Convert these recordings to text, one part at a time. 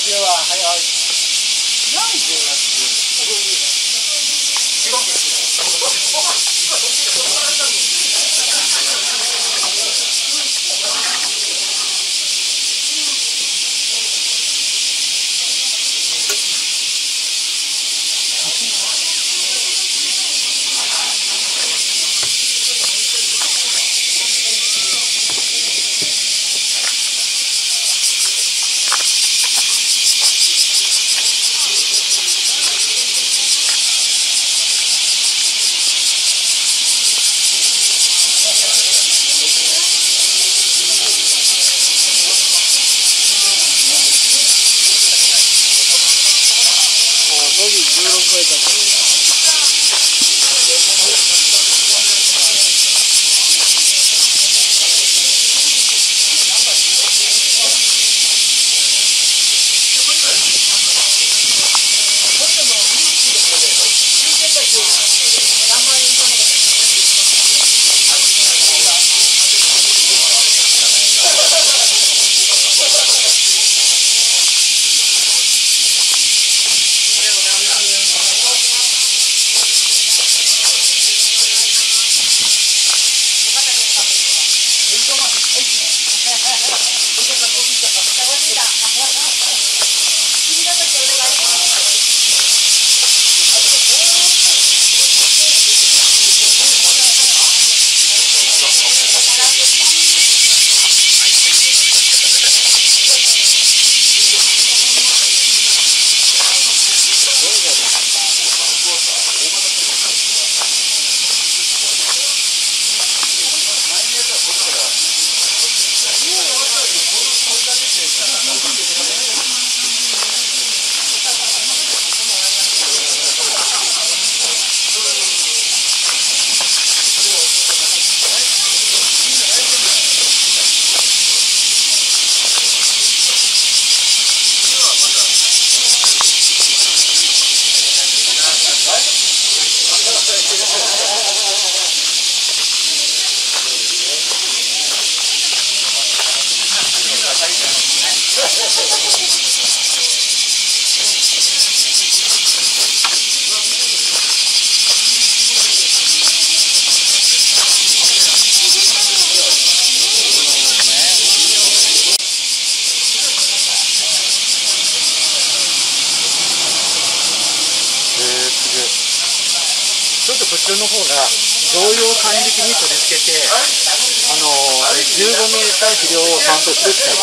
ちょっとこちらの方が常用管理機に取り付けて、15メーター肥料を担当する機械です。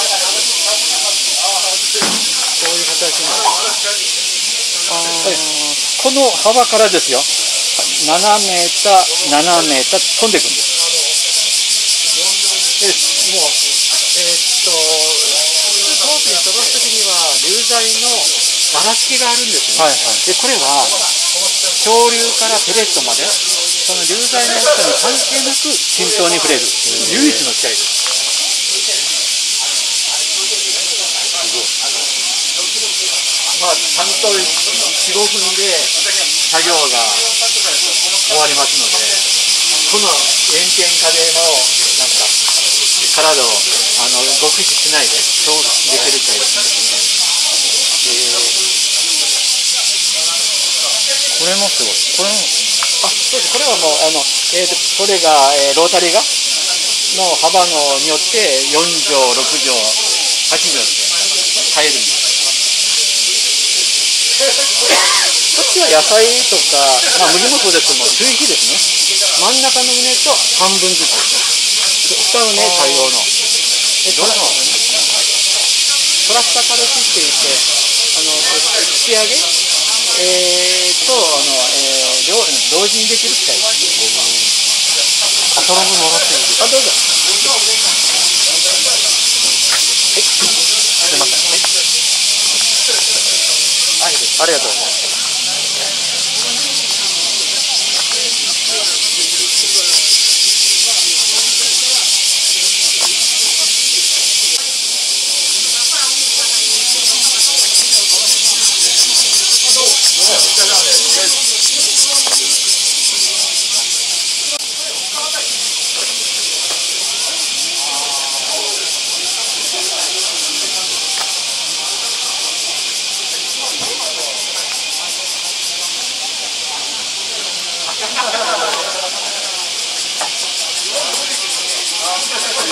こういう形になります。この幅からですよ、7メーター、7メーター飛んでいくんです。もう、遠くに飛ばすときには流剤のばらつきがあるんですよね。でこれは潮流からペレットまでその流剤の大きさに関係なく均等に触れる唯一の機械です。まあちゃんと 4,5 分で作業が終わりますので、この炎天下でもなんか体を極視しないでできる機械ですね。 これもすごい。これもそうです。これはもうこれが、ロータリーがの幅のによって4畳、6畳、8畳って変えるんです。こっちは野菜とか、麦もそうですけども、追肥ですね。真ん中の畝と半分ずつ下のね、多様のトラスタカルシって言って仕上げ同時にできる機械です。 カタログもらっていいですか？ どうぞ。はい。 すいません。ありがとうございます。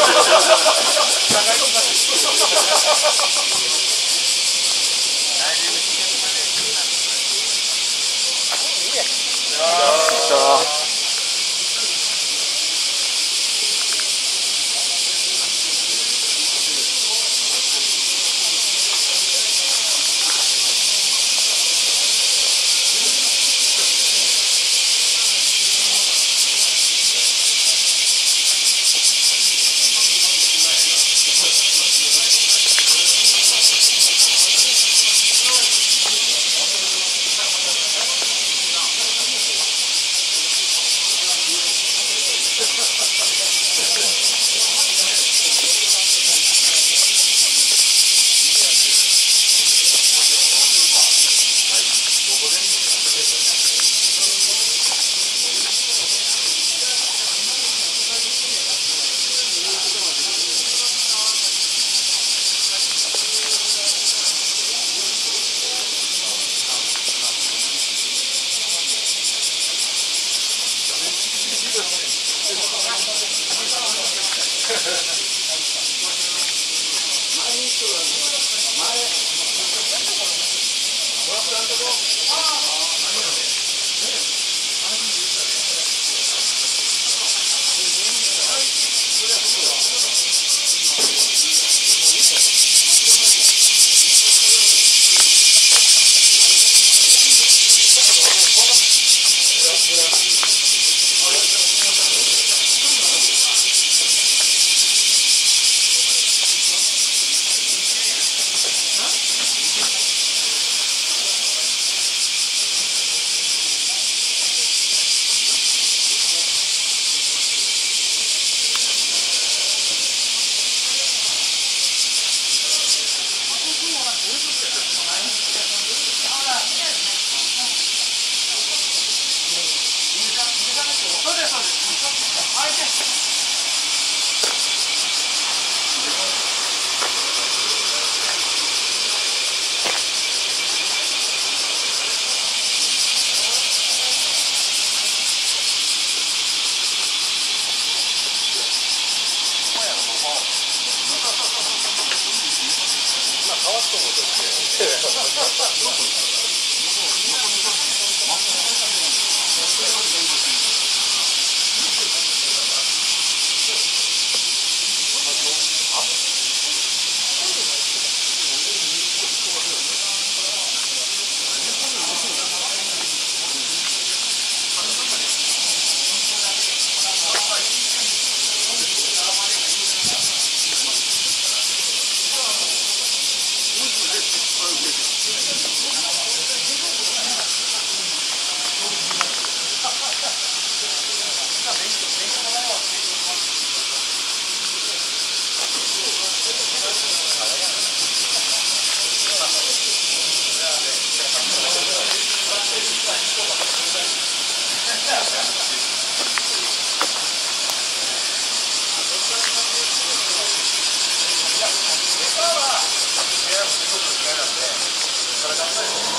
体